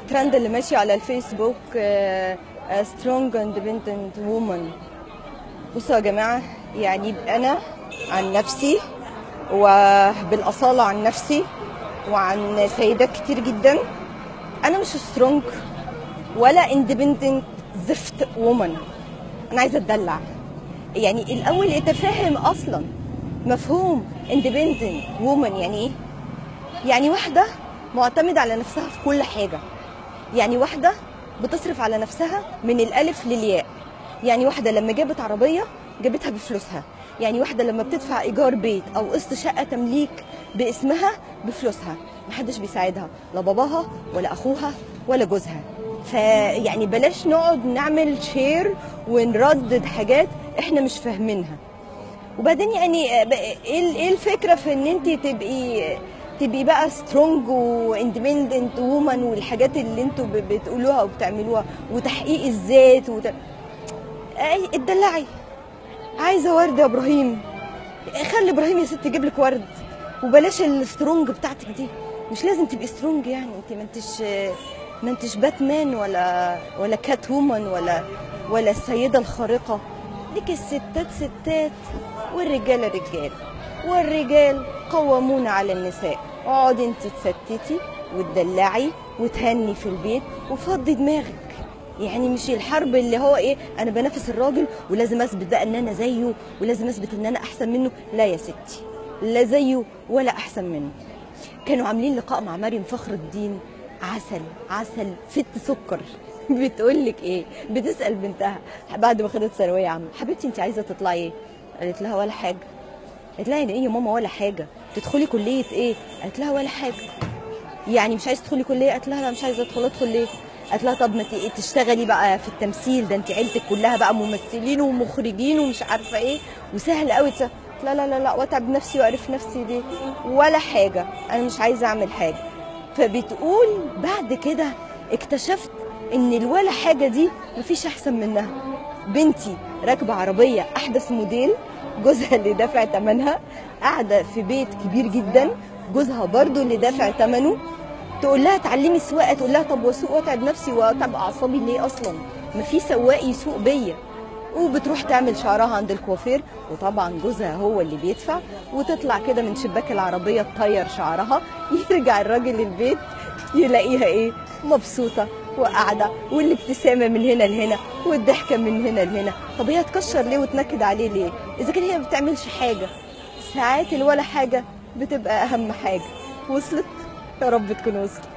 الترند اللي ماشي على الفيسبوك سترونج اندبندنت وومن. بصوا يا جماعه، يعني انا عن نفسي وبالاصاله عن نفسي وعن سيدات كتير جدا، انا مش سترونج ولا اندبندنت زفت وومن. انا عايزه اتدلع. يعني الاول اتفهم اصلا مفهوم اندبندنت وومن يعني ايه. يعني واحده معتمده على نفسها في كل حاجه، يعني واحده بتصرف على نفسها من الالف للياء، يعني واحده لما جابت عربيه جابتها بفلوسها، يعني واحده لما بتدفع ايجار بيت او قسط شقه تمليك باسمها بفلوسها، محدش بيساعدها، لا باباها ولا اخوها ولا جوزها. فيعني بلاش نقعد نعمل شير ونردد حاجات احنا مش فاهمينها. وبعدين يعني ايه الفكره في ان انت تبقي بقى سترونج واندبندنت وومن والحاجات اللي انتوا بتقولوها وبتعملوها وتحقيق الذات اتدلعي. عايزه ورد يا ابراهيم، خلي ابراهيم يا ست يجيب لك ورد، وبلاش السترونج بتاعتك دي. مش لازم تبقي سترونج، يعني انت ما انتش باتمان ولا كات وومن ولا السيده الخارقه. ليك الستات ستات والرجاله رجال، والرجال قوامون على النساء. اقعدي انت تستتي وتدلعي وتهني في البيت وفضي دماغك. يعني مش الحرب اللي هو ايه، انا بنافس الراجل ولازم اثبت بقى ان انا زيه ولازم اثبت ان انا احسن منه. لا يا ستي، لا زيه ولا احسن منه. كانوا عاملين لقاء مع مريم فخر الدين، عسل ست سكر. بتقول لك ايه، بتسال بنتها بعد ما خدت ثانويه عامه، حبيبتي انت عايزه تطلعي ايه؟ قالت لها ولا حاجه. قالت لها يعني ايه يا ماما ولا حاجه؟ تدخلي كليه ايه؟ قالت لها ولا حاجه. يعني مش عايزه تدخلي كليه؟ قالت لها لا مش عايزه ادخل ليه؟ قالت لها طب ما تشتغلي بقى في التمثيل، ده انت عيلتك كلها بقى ممثلين ومخرجين ومش عارفه ايه وسهل قوي. لا لا لا لا، واتعب نفسي واعرف نفسي دي ولا حاجه، انا مش عايزه اعمل حاجه. فبتقول بعد كده اكتشفت ان الولا حاجه دي مفيش احسن منها. بنتي راكبه عربيه احدث موديل، جوزها اللي دافع ثمنها، قاعده في بيت كبير جدا، جوزها برضو اللي دافع ثمنه. تقول لها تعلمي سواقه، تقول لها طب واسوق واتعب نفسي واتعب اعصابي ليه؟ اصلا ما في سواق يسوق بيا. وبتروح تعمل شعرها عند الكوافير، وطبعا جوزها هو اللي بيدفع، وتطلع كده من شباك العربيه تطير شعرها. يرجع الراجل البيت يلاقيها ايه؟ مبسوطه وقاعده، والابتسامه من هنا لهنا والضحكه من هنا لهنا. طب هي تكشر ليه وتنكد عليه ليه اذا كان هي ما بتعملش حاجه؟ ساعات الولا حاجه بتبقى اهم حاجه. وصلت؟ يا رب تكون وصلت.